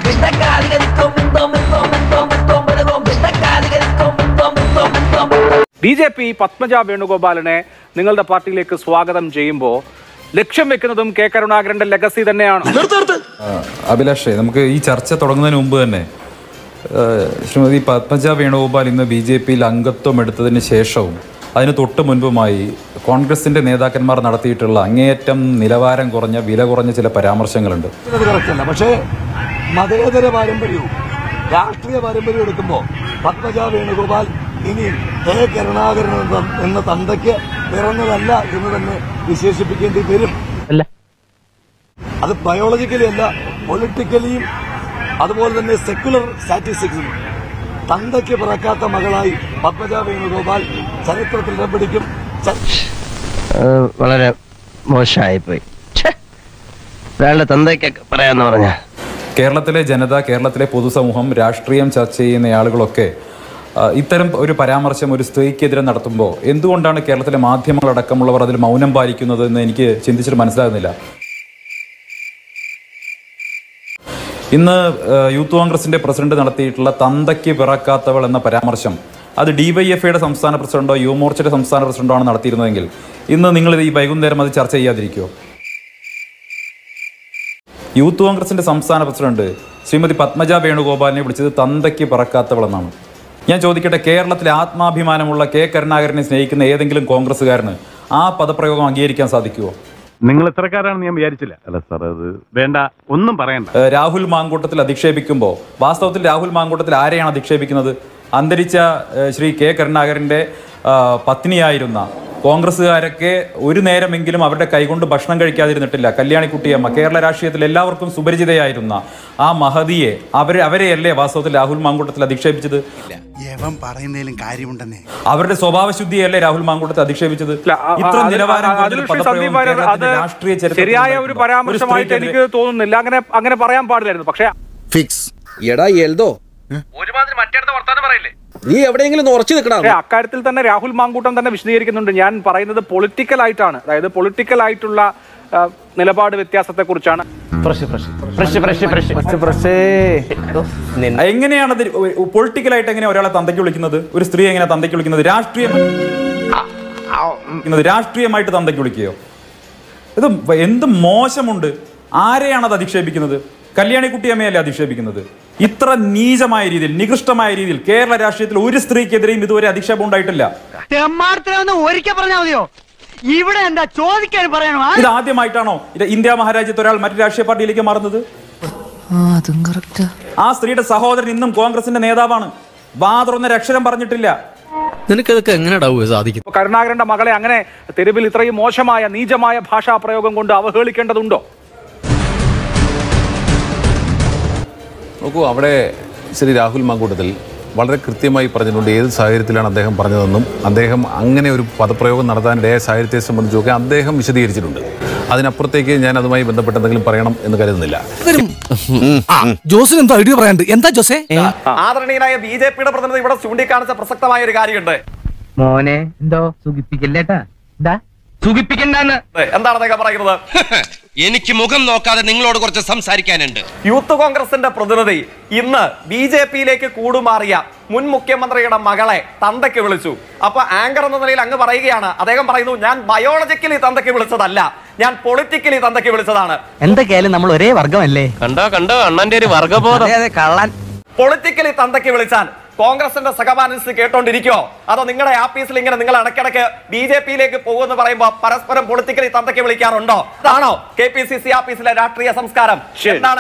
BJP Padmaja വേണുഗോപാലിനെ നിങ്ങളുടെ പാർട്ടിയിലേക്ക് സ്വാഗതം ചെയ്യുമ്പോൾ ലക്ഷ്യം വെക്കുന്നതും കെ കരുണാകരന്റെ ലെഗസി തന്നെയാണ്. അഭിലാഷേ, നമുക്ക് ഈ ചർച്ച തുടങ്ങുന്നതിന് മുമ്പ് തന്നെ ശ്രീമതി പത്മജ വേണുഗോപാൽ ഇന്ന് BJPയിൽ അംഗത്വം എടുത്തതിന് ശേഷവും അതിന് തൊട്ട് മുൻപുമായി കോൺഗ്രസിന്റെ നേതാക്കന്മാർ നടത്തിയിട്ടുള്ള അങ്ങേയറ്റം നിലവാരം കുറഞ്ഞ വില കുറഞ്ഞ ചില പരാമർശങ്ങളുണ്ട്. പക്ഷേ മതേതര പാരമ്പര്യവും രാഷ്ട്രീയ പാരമ്പര്യവും എടുക്കുമ്പോൾ പത്മജ വേണുഗോപാൽ ഇനി കെ കരുണാകരൻ എന്ന തന്തയ്ക്ക് പിറന്നതല്ല എന്ന് തന്നെ വിശേഷിപ്പിക്കേണ്ടി വരും. അത് ബയോളജിക്കലി അല്ല, പൊളിറ്റിക്കലിയും അതുപോലെ തന്നെ സെക്യുലർ സ്റ്റാറ്റിസ്റ്റിക്സിലും തന്തയ്ക്ക് പിറക്കാത്ത മകളായി പത്മജ വേണുഗോപാൽ ചരിത്രത്തിൽ ഇടം പിടിക്കും. വളരെ മോശമായിപ്പോയി. തന്തയ്ക്കൊക്കെ പറയാന്ന് പറഞ്ഞ കേരളത്തിലെ ജനത, കേരളത്തിലെ പൊതുസമൂഹം, രാഷ്ട്രീയം ചർച്ച ചെയ്യുന്ന ആളുകളൊക്കെ ഇത്തരം ഒരു പരാമർശം ഒരു സ്ത്രീക്കെതിരെ നടത്തുമ്പോൾ എന്തുകൊണ്ടാണ് കേരളത്തിലെ മാധ്യമങ്ങളടക്കമുള്ളവർ അതിൽ മൗനം പാലിക്കുന്നത് എന്ന് എനിക്ക് ചിന്തിച്ചിട്ട് മനസ്സിലാകുന്നില്ല. ഇന്ന് യൂത്ത് കോൺഗ്രസിന്റെ പ്രസിഡന്റ് നടത്തിയിട്ടുള്ള തന്തയ്ക്ക് പിറക്കാത്തവൾ എന്ന പരാമർശം അത് DYFIയുടെ സംസ്ഥാന പ്രസിഡന്റോ യുവമോർച്ചയുടെ സംസ്ഥാന പ്രസിഡന്റോ ആണ് നടത്തിയിരുന്നതെങ്കിൽ ഇന്ന് നിങ്ങൾ ഈ വൈകുന്നേരം അത് ചർച്ച ചെയ്യാതിരിക്കുമോ? യൂത്ത് കോൺഗ്രസിന്റെ സംസ്ഥാന പ്രസിഡന്റ് ശ്രീമതി പത്മജ വേണുഗോപാലിനെ വിളിച്ചത് തന്തയ്ക്ക് പിറക്കാത്തവളെന്നാണ്. ഞാൻ ചോദിക്കട്ടെ, കേരളത്തിലെ ആത്മാഭിമാനമുള്ള കെ കരുണാകരനെ സ്നേഹിക്കുന്ന ഏതെങ്കിലും കോൺഗ്രസ്സുകാരന് ആ പദപ്രയോഗം അംഗീകരിക്കാൻ സാധിക്കുമോ? നിങ്ങൾ ഇത്രക്കാരാണെന്ന് ഞാൻ വിചാരിച്ചില്ല. അല്ല സാർ, അത് വേണ്ട, ഒന്നും പറയണ്ട. രാഹുൽ മാങ്കൂട്ടത്തിൽ അധിക്ഷേപിക്കുമ്പോൾ വാസ്തവത്തിൽ രാഹുൽ മാങ്കൂട്ടത്തിൽ ആരെയാണ് അധിക്ഷേപിക്കുന്നത്? അന്തരിച്ച ശ്രീ കെ കരുണാകരന്റെ പത്നിയായിരുന്ന കോൺഗ്രസ്സുകാരൊക്കെ ഒരു നേരമെങ്കിലും അവരുടെ കൈകൊണ്ട് ഭക്ഷണം കഴിക്കാതിരുന്നിട്ടില്ല. കല്യാണിക്കുട്ടിയമ്മ, കേരള രാഷ്ട്രീയത്തിൽ എല്ലാവർക്കും സുപരിചിതയായിരുന്ന ആ മഹതിയെ അവരെയല്ലേ വാസ്തവത്തിൽ രാഹുൽ മാങ്കൂട്ടത്തിൽ അധിക്ഷേപിച്ചത്? അവരുടെ സ്വഭാവശുദ്ധിയല്ലേ രാഹുൽ മാങ്കൂട്ടത്തിൽ അധിക്ഷേപിച്ചത്? ഇത്ര നിലവാരം ശരിയായ ഒരു പരാമർശമായിട്ട് എനിക്ക് തോന്നുന്നില്ല. അങ്ങനെ പറയാൻ പാടില്ലായിരുന്നു. പക്ഷേ നീ എവിടെയെങ്കിലും ഉറച്ചു നിൽക്കണം. അക്കാര്യത്തിൽ തന്നെ രാഹുൽ മാങ്കൂട്ടം തന്നെ വിശദീകരിക്കുന്നുണ്ട്. ഞാൻ പറയുന്നത് പൊളിറ്റിക്കൽ ആയിട്ടാണ്, അതായത് പൊളിറ്റിക്കൽ ആയിട്ടുള്ള നിലപാട് വ്യത്യാസത്തെ കുറിച്ചാണ്. എങ്ങനെയാണ് പൊളിറ്റിക്കലായിട്ട് എങ്ങനെ ഒരാളെ തന്തയ്ക്ക് വിളിക്കുന്നത്? ഒരു സ്ത്രീ എങ്ങനെ തന്തയ്ക്ക് വിളിക്കുന്നത്? രാഷ്ട്രീയമായിട്ട് തന്തയ്ക്ക് വിളിക്കുകയോ? ഇത് എന്ത് മോശമുണ്ട്? ആരെയാണ് അത് അധിക്ഷേപിക്കുന്നത്? കല്യാണിക്കുട്ടിയമ്മയല്ലേ അധിക്ഷേപിക്കുന്നത്? ഇത്ര നീചമായ രീതിയിൽ, നികൃഷ്ടമായ രീതിയിൽ കേരള രാഷ്ട്രീയത്തിൽ ഒരു സ്ത്രീക്കെതിരെയും ഇതുവരെ അധിക്ഷേപം ഉണ്ടായിട്ടില്ല. ഇവിടെ എന്താ ചോദിക്കാൻ പറയണോ? ഇത് ആദ്യമായിട്ടാണോ ഇന്ത്യ മഹാരാജ്യത്ത് ഒരാൾ മറ്റു രാഷ്ട്രീയ പാർട്ടിയിലേക്ക് മാറുന്നത്? ആ സ്ത്രീയുടെ സഹോദരൻ ഇന്നും കോൺഗ്രസിന്റെ നേതാവാണ്. വാതുറന്നൊരു അക്ഷരം പറഞ്ഞിട്ടില്ല. നിനക്കതൊക്കെ എങ്ങനെ സാധിക്കും? കരുണാകരന്റെ മകളെ അങ്ങനെ തെരുവിൽ ഇത്രയും മോശമായ നീചമായ ഭാഷാ പ്രയോഗം കൊണ്ട് അവഹേളിക്കേണ്ടതുണ്ടോ? നോക്കൂ, അവിടെ ശ്രീ രാഹുൽ മാങ്കൂട്ടത്തിൽ വളരെ കൃത്യമായി പറഞ്ഞിട്ടുണ്ട് ഏത് സാഹചര്യത്തിലാണ് അദ്ദേഹം പറഞ്ഞതെന്നും അദ്ദേഹം അങ്ങനെ ഒരു പദപ്രയോഗം നടത്താനിടയായ സാഹചര്യത്തെ സംബന്ധിച്ചൊക്കെ അദ്ദേഹം വിശദീകരിച്ചിട്ടുണ്ട്. അതിനപ്പുറത്തേക്ക് ഞാൻ അതുമായി ബന്ധപ്പെട്ട് എന്തെങ്കിലും പറയണം എന്ന് കരുതുന്നില്ല. ജോസിന് എന്താ ഐഡിയ പറയാണ്ട്? എന്താ ജോസേ? ആദരണീയനായ BJPയുടെ പ്രതിനിധി ഇവിടെ ചൂണ്ടിക്കാണിച്ച പ്രസക്തമായ ഒരു കാര്യമുണ്ട്. മോനെ എന്തോ സുഖിപ്പിക്കില്ലേട്ടാ, സുഖിപ്പിക്കണ്ടെന്ന് എന്താണ് അദ്ദേഹം പറയുന്നത്? എനിക്ക് മുഖം നോക്കാതെ നിങ്ങളോട് കുറച്ച് സംസാരിക്കാനുണ്ട്. യൂത്ത് കോൺഗ്രസിന്റെ പ്രതിനിധി ഇന്ന് BJPയിലേക്ക് കൂടുമാറിയ മുൻ മുഖ്യമന്ത്രിയുടെ മകളെ തന്തയ്ക്ക് വിളിച്ചു. അപ്പൊ ആങ്കർ എന്ന നിലയിൽ അങ്ങ് പറയുകയാണ്, അദ്ദേഹം പറയുന്നു, ഞാൻ ബയോളജിക്കലി തന്തയ്ക്ക് വിളിച്ചതല്ല, ഞാൻ പൊളിറ്റിക്കലി തന്തയ്ക്ക് വിളിച്ചതാണ്. എന്തൊക്കെയായാലും നമ്മൾ ഒരേ വർഗമല്ലേ? കണ്ടോ അണ്ണന്റെ ഒരു വർഗബോധം. കള്ളൻ. പൊളിറ്റിക്കലി തന്തയ്ക്ക് വിളിച്ചാൽ കോൺഗ്രസിന്റെ സഹപാഠിച്ച് കേട്ടോണ്ടിരിക്കോ? അതോ നിങ്ങളുടെ ആഫീസിൽ ഇങ്ങനെ നിങ്ങൾ ഇടയ്ക്കിടയ്ക്ക് BJPയിലേക്ക് പോകുമെന്ന് പറയുമ്പോ പരസ്പരം പൊളിറ്റിക്കലി തന്തയ്ക്ക് വിളിക്കാറുണ്ടോ? അതാണോ KPCC ആഫീസിലെ രാഷ്ട്രീയ സംസ്കാരം? എന്താണ്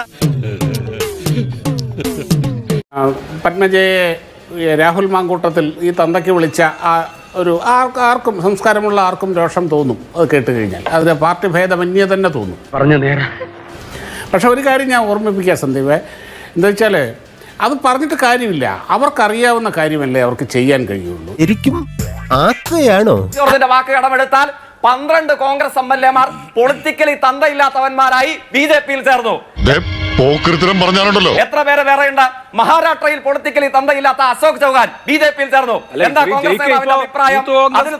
പത്മജയെ രാഹുൽ മാങ്കൂട്ടത്തിൽ ഈ തന്തയ്ക്ക് വിളിച്ച ഒരു ആർക്കും സംസ്കാരമുള്ള ആർക്കും രോഷം തോന്നും അത് കേട്ട് കഴിഞ്ഞാൽ. അതിന് പാർട്ടി ഭേദമന്യേ തന്നെ തോന്നും. പറഞ്ഞു നേരം. പക്ഷെ ഒരു കാര്യം ഞാൻ ഓർമ്മിപ്പിക്കുക സന്ദീപേ, എന്താ വെച്ചാൽ അത് പറഞ്ഞിട്ട് കാര്യമില്ല. അവർക്കറിയാവുന്ന കാര്യമല്ലേ അവർക്ക് ചെയ്യാൻ കഴിയുള്ളൂ. ശരിക്കും ആക്കുകയാണോ? വാക്ക് കടമെടുത്താൽ 12 കോൺഗ്രസ് MLA-മാർ പൊളിറ്റിക്കലി തന്തയില്ലാത്തവന്മാരായി BJPയിൽ ചേർന്നു. എത്ര പേര് വേറെയുണ്ട്? മഹാരാഷ്ട്രയിൽ പൊളിറ്റിക്കലി തന്തയില്ലാത്ത അശോക് ചൗഹാൻ BJPയിൽ ചേർന്നു. എന്താ കോൺഗ്രസ് അഭിപ്രായം? അതിന്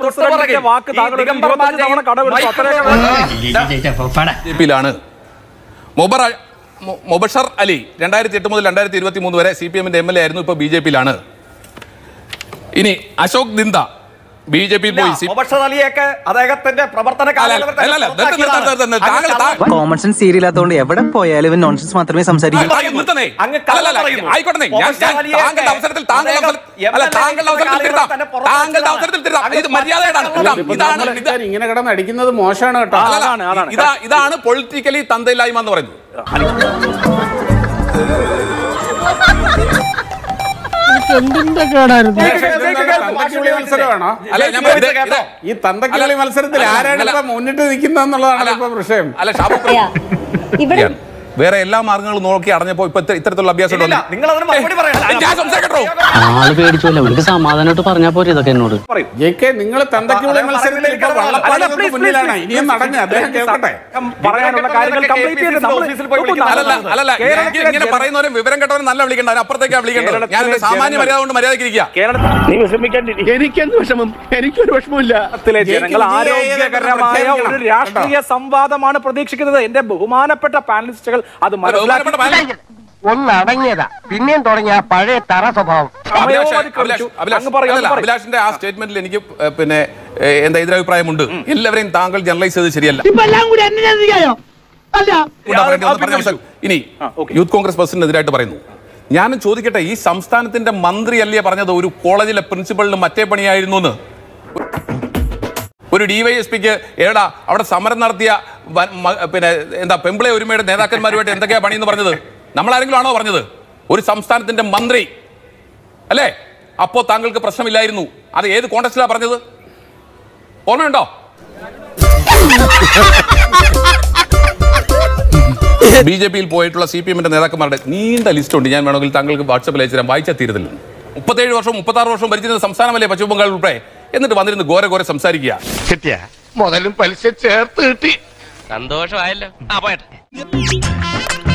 BJPയിലാണ്. മൊബഷർ അലി 2008 മുതൽ 2023 വരെ CPM-ന്റെ MLA ആയിരുന്നു, ഇപ്പോൾ BJP-ലാണ്. ഇനി അശോക് ദിന്ദ BJP പോയി. അദ്ദേഹത്തിന്റെ പ്രവർത്തന കോമൺ സെൻസ് സീരിയലാത്തോണ്ട് എവിടെ പോയാലും ഇവൻ നോൺസെൻസ് മാത്രമേ സംസാരിക്കൂ. ഇങ്ങനെ കിടന്ന് അടിക്കുന്നത് മോശമാണ് കേട്ടോ. ഇതാണ് പൊളിറ്റിക്കലി തന്തയില്ലായ്മ എന്ന് പറയുന്നത്. എന്തിന്റെ കേടായിരുന്നു ഈ തന്തക്കിളി മത്സരത്തിൽ ആരാണ് ഇപ്പൊ മുന്നിട്ട് നിൽക്കുന്നതെന്നുള്ളതാണ് ഇപ്പൊ വിഷയം. വേറെ എല്ലാ മാർഗങ്ങളും നോക്കി അടഞ്ഞപ്പോ ഇപ്പൊ ഇത്തരത്തിലുള്ള അഭ്യാസം ആള് പേടിച്ചോല്ല, അവർക്ക് സമാധാനമായിട്ട് പറഞ്ഞാൽ പോരെ ഇതൊക്കെ എന്നോട്. നിങ്ങൾ തന്തക്കിളി മത്സരത്തിൽ ഇപ്പൊ വള്ളപ്പാടുകൾക്ക് മുന്നിലാണ്. ഇനിയും നടഞ്ഞ അദ്ദേഹം കേൾക്കട്ടെ. ഇങ്ങനെ പറയുന്നവരും വിവരം കേട്ടവരും നല്ല വിളിക്കണ്ട, അപ്പുറത്തേക്കാ വിളിക്കേണ്ടത്. ഞാൻ സാമാന്യ മര്യാദ കൊണ്ട് മര്യാദയ്ക്ക് ഇരിക്കുക. എനിക്കെന്ത് വിഷമം? എനിക്കൊരു വിഷമമില്ല. ജനങ്ങൾ ആരോഗ്യകരമായ ഒരു രാഷ്ട്രീയ സംവാദമാണ് പ്രതീക്ഷിക്കുന്നത്. എന്റെ ബഹുമാനപ്പെട്ട പാനലിസ്റ്റുകൾ അത് മനസ്സിലാക്കി ഒന്നടങ്ങിയതാ, പിന്നെയും തുടങ്ങിയ പഴയ തറ സ്വഭാവം. അഭിലാഷിന്റെ ആ സ്റ്റേറ്റ്മെന്റിൽ എനിക്ക് പിന്നെ എന്താ എതിരഭിപ്രായമുണ്ട്. എല്ലാവരെയും താങ്കൾ ജനറലൈസ് ചെയ്ത് ശരിയല്ല. ഇനി യൂത്ത് കോൺഗ്രസ് പ്രസിഡന്റിനെതിരായിട്ട് പറയുന്നു. ഞാനും ചോദിക്കട്ടെ, ഈ സംസ്ഥാനത്തിന്റെ മന്ത്രി അല്ലേ പറഞ്ഞത് ഒരു കോളേജിലെ പ്രിൻസിപ്പളിന് മറ്റേ പണിയായിരുന്നു എന്ന്? ഒരു DYSPക്ക് ഏടാ അവിടെ സമരം നടത്തിയ പിന്നെ എന്താ പെമ്പിളെ ഒരുമയുടെ നേതാക്കന്മാരുമായിട്ട് എന്തൊക്കെയാ പണിയെന്ന് പറഞ്ഞത്? നമ്മളാരെങ്കിലും ആണോ പറഞ്ഞത്? ഒരു സംസ്ഥാനത്തിന്റെ മന്ത്രി അല്ലേ? അപ്പോ താങ്കൾക്ക് പ്രശ്നമില്ലായിരുന്നു. അത് ഏത് കോൺടെക്സ്റ്റിലാണ് പറഞ്ഞത്? ഓർമ്മയുണ്ടോ? BJP-യിൽ പോയിട്ടുള്ള CPM-ന്റെ നേതാക്കന്മാരുടെ നീണ്ട ലിസ്റ്റ് ഉണ്ട്. ഞാൻ വേണമെങ്കിൽ താങ്കൾക്ക് വാട്സാപ്പിൽ അയച്ചു തരാം. വായിച്ചാൽ തീരത്തില്ല. 37 വർഷവും 36 വർഷവും ഭരിച്ചിരുന്ന സംസ്ഥാനമല്ലേ പശ്ചിമ ബംഗാൾ ഉൾപ്പെടെ. എന്നിട്ട് വന്നിരുന്ന് ഘോരെ സംസാരിക്കുക. കിട്ടിയ മുതലും പലിശ ചേർത്ത് കിട്ടി. സന്തോഷമായല്ലോ.